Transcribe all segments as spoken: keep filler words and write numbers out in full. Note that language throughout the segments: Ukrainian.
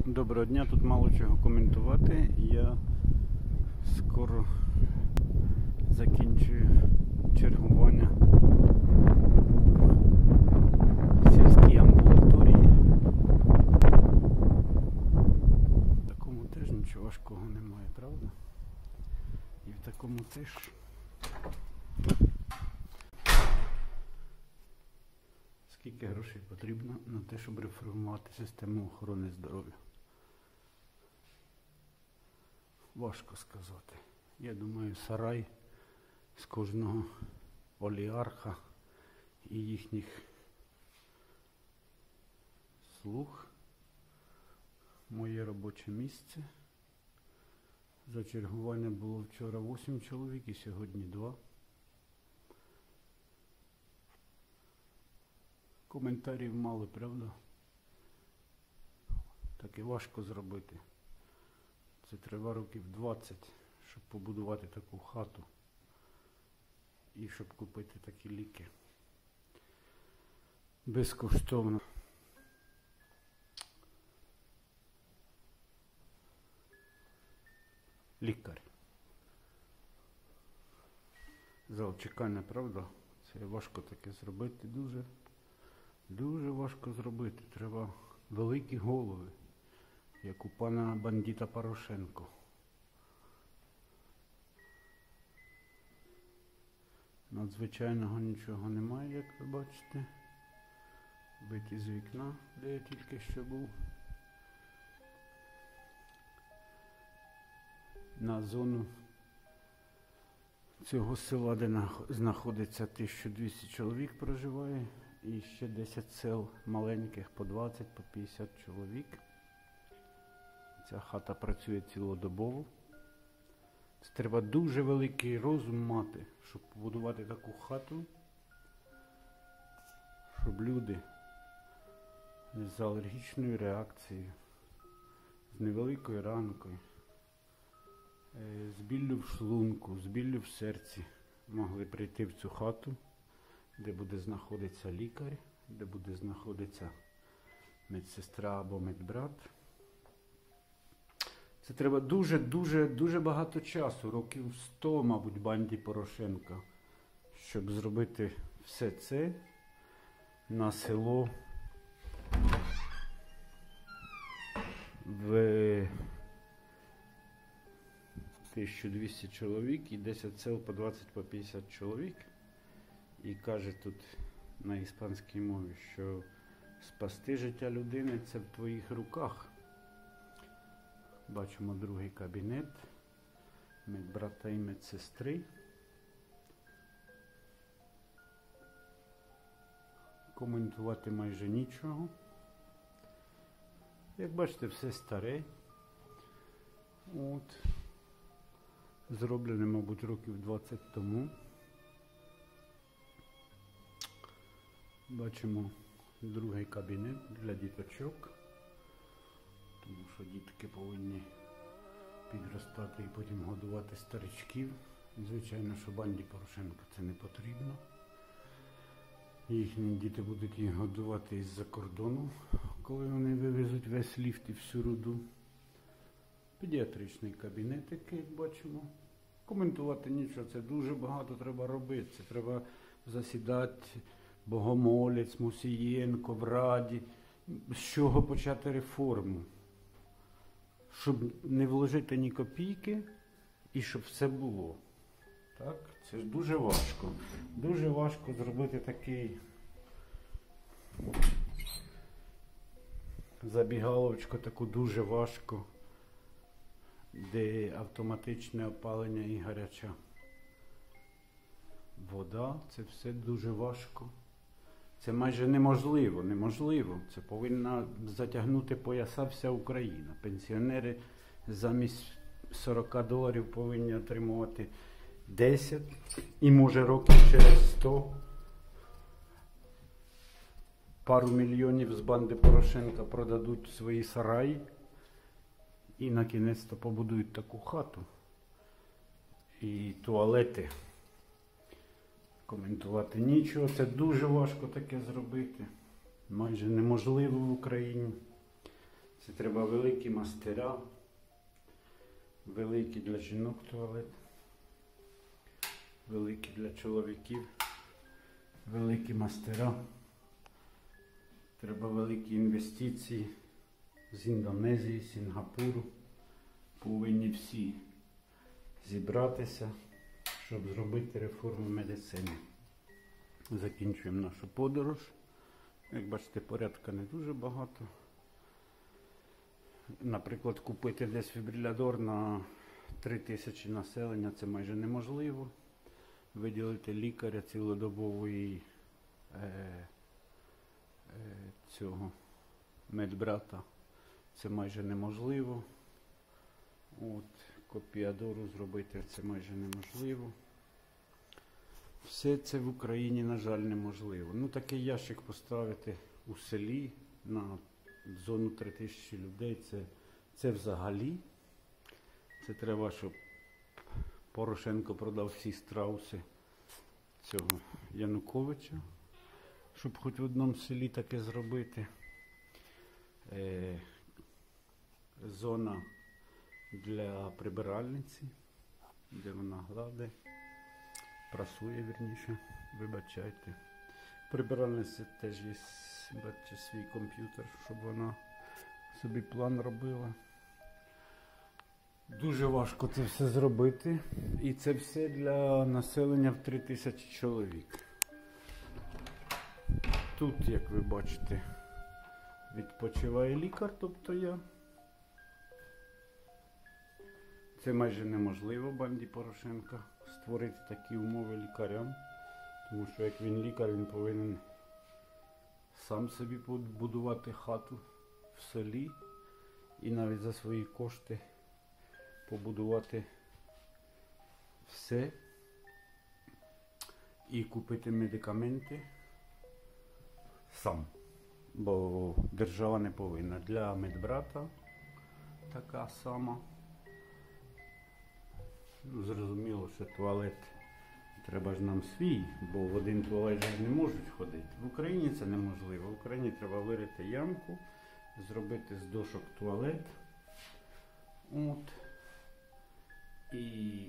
Доброго дня, тут мало чого коментувати. Я скоро закінчую чергування в сільській амбулаторії. В такому теж нічого важкого немає, правда? І в такому теж. Скільки грошей потрібно на те, щоб реформувати систему охорони здоров'я? Важко сказати. Я думаю, сарай з кожного олігарха і їхніх слуг. Моє робоче місце. За чергування було вчора вісім чоловік і сьогодні два. Коментарів мало, правда? Так і важко зробити. Це треба років двадцять, щоб побудувати таку хату і щоб купити такі ліки. Безкоштовно. Лікар. Зал чекання, правда? Це важко таке зробити дуже. Дуже важко зробити. Треба великі голови, як у пана бандита Порошенко. Надзвичайного нічого немає, як ви бачите. Вийти з вікна, де я тільки що був. На зону цього села, де знаходиться тисяча двісті чоловік проживає. І ще десять сел маленьких, по двадцять, по п'ятдесят чоловік. Ця хата працює цілодобово. Це треба дуже великий розум мати, щоб побудувати таку хату, щоб люди з алергічною реакцією, з невеликою ранкою, з біллю в шлунку, з біллю в серці могли прийти в цю хату, де буде знаходитися лікар, де буде знаходитися медсестра або медбрат. Це треба дуже-дуже дуже багато часу, років сто, мабуть, банді Порошенка, щоб зробити все це на село в тисяча двісті чоловік і десять сел по двадцять, по п'ятдесят чоловік. І каже тут на іспанській мові, що спасти життя людини – це в твоїх руках. Бачимо другий кабінет, медбрата і медсестри. Коментувати майже нічого. Як бачите, все старе. От. Зроблене, мабуть, років двадцять тому. Бачимо другий кабінет для діточок, тому що дітки повинні підростати і потім годувати старичків. Звичайно, що банді Порошенка це не потрібно. Їхні діти будуть їх годувати із-за кордону, коли вони вивезуть весь ліфт і всю руду. Педіатричний кабінет, який бачимо. Коментувати нічого, це дуже багато треба робити. Це треба засідати Богомолець, Мусієнко в Раді. З чого почати реформу? Щоб не вложити ні копійки і щоб все було. Так? Це ж дуже важко. Дуже важко зробити такий забігаловочку, таку дуже важко, де автоматичне опалення і гаряча вода. Це все дуже важко. Це майже неможливо, неможливо. Це повинна затягнути пояса вся Україна. Пенсіонери замість сорок доларів повинні отримувати десять і може років через сто пару мільйонів з банди Порошенка продадуть свої сараї і на кінець-то побудують таку хату і туалети. Коментувати нічого, це дуже важко таке зробити. Майже неможливо в Україні. Це треба великі мастера, великий для жінок туалет, великий для чоловіків, великі мастера. Треба великі інвестиції з Індонезії, Сінгапуру. Повинні всі зібратися, щоб зробити реформу медицини. Закінчуємо нашу подорож. Як бачите, порядка не дуже багато. Наприклад, купити десь фібрилятор на три тисячі населення – це майже неможливо. Виділити лікаря цілодобової е, е, цього медбрата – це майже неможливо. От, копіадору зробити – це майже неможливо. Все це в Україні, на жаль, неможливо. Ну, такий ящик поставити у селі на зону три тисячі людей, це, це взагалі. Це треба, щоб Порошенко продав всі страуси цього Януковича, щоб хоч в одному селі таке зробити. Е, зона для прибиральниці, де вона гладить, прасує, вірніше, вибачайте. Прибиральниця теж є, бачите, свій комп'ютер, щоб вона собі план робила. Дуже важко це все зробити. І це все для населення в три тисячі чоловік. Тут, як ви бачите, відпочиває лікар, тобто я. Це майже неможливо банді Порошенка створити такі умови лікарям. Тому що як він лікар, він повинен сам собі будувати хату в селі і навіть за свої кошти побудувати все і купити медикаменти сам. Бо держава не повинна. Для медбрата така сама. Ну, зрозуміло, що туалет треба ж нам свій, бо в один туалет ж не можуть ходити. В Україні це неможливо. В Україні треба вирити ямку, зробити з дошок туалет. От. І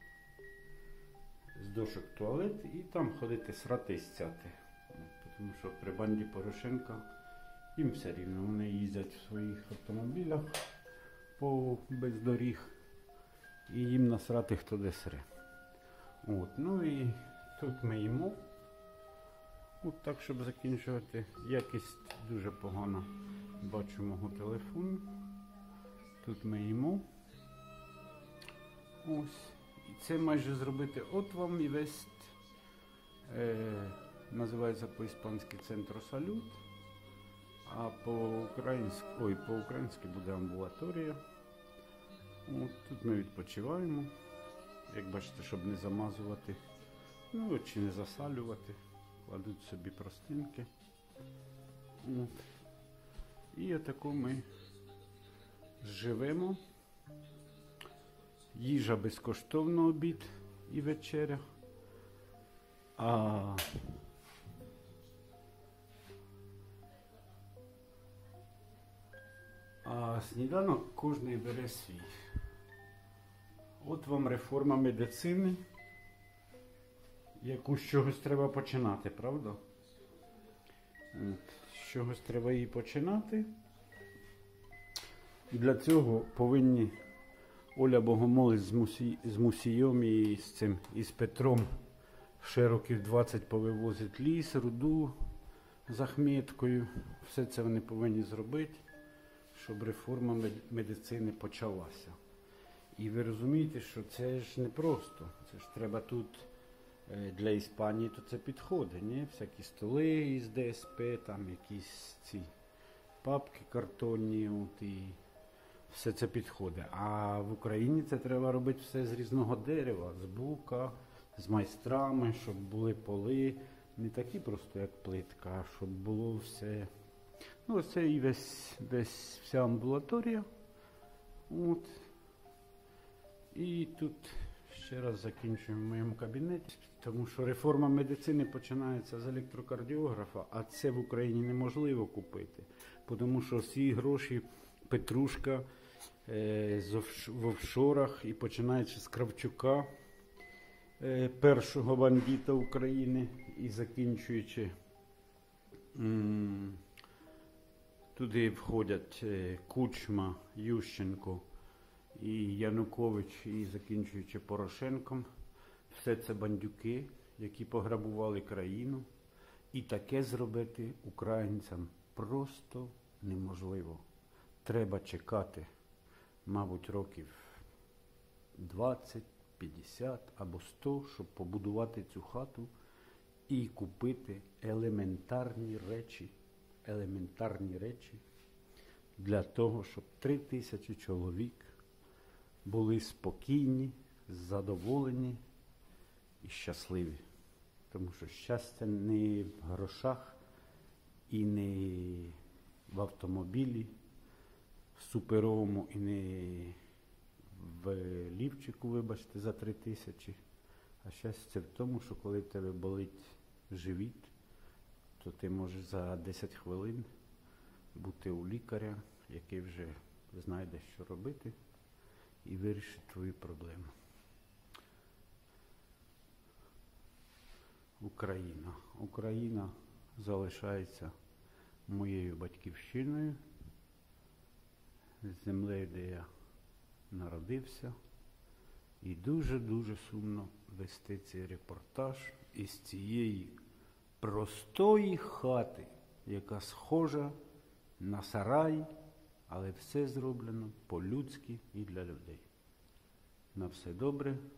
з дошок туалет і там ходити срати і стяти. Тому що при банді Порошенка їм все рівно. Вони їздять в своїх автомобілях по без доріг і їм насрати хто де сре. От, ну і тут ми їмо. От так, щоб закінчувати. Якість дуже погана. Бачу мого телефону. Тут ми їмо. Ось. І це майже зробити. От вам і весь, е, називається по-іспанськи «Центро Салют», а по-українськи, ой, по-українськи буде амбулаторія. От, тут ми відпочиваємо. Як бачите, щоб не замазувати, ну, чи не засалювати. Кладуть собі простинки. От. І отако ми живемо. Їжа безкоштовно, обід і вечеря. А А сніданок кожний бере свій. От вам реформа медицини. Яку з чогось треба починати, правда? От, з чогось треба її починати. Для цього повинні Оля Богомолець з, Мусі... з Мусієм і з цим, і з Петром ще років двадцять повивозить ліс, руду з Ахметкою. Все це вони повинні зробити, щоб реформа медицини почалася. І ви розумієте, що це ж не просто. Це ж треба тут для Іспанії, то це підходить, ні? Всякі столи із Де Ес Пе, там якісь ці папки картонні, от, і все це підходить. А в Україні це треба робити все з різного дерева, з бука, з майстрами, щоб були поли, не такі просто, як плитка, а щоб було все. Ну, ось це і весь, весь вся амбулаторія. От. І тут ще раз закінчуємо в моєму кабінеті, тому що реформа медицини починається з електрокардіографа, а це в Україні неможливо купити, тому що всі гроші Петрушка е, з офш- в офшорах і починаючи з Кравчука, е, першого бандита України, і закінчуючи м, туди входять е, Кучма, Ющенко і Янукович, і закінчуючи Порошенком. Все це бандюки, які пограбували країну. І таке зробити українцям просто неможливо. Треба чекати, мабуть, років двадцять, п'ятдесят або сто, щоб побудувати цю хату і купити елементарні речі, елементарні речі для того, щоб три тисячі чоловік були спокійні, задоволені і щасливі. Тому що щастя не в грошах і не в автомобілі суперовому, і не в лівчику, вибачте, за три тисячі. А щастя в тому, що коли в тебе болить живіт, то ти можеш за десять хвилин бути у лікаря, який вже знайде, що робити, і вирішить твою проблему. Україна. Україна залишається моєю батьківщиною, землею, де я народився. І дуже-дуже сумно вести цей репортаж із цієї простої хати, яка схожа на сарай, але все зроблено по-людськи і для людей. На все добре.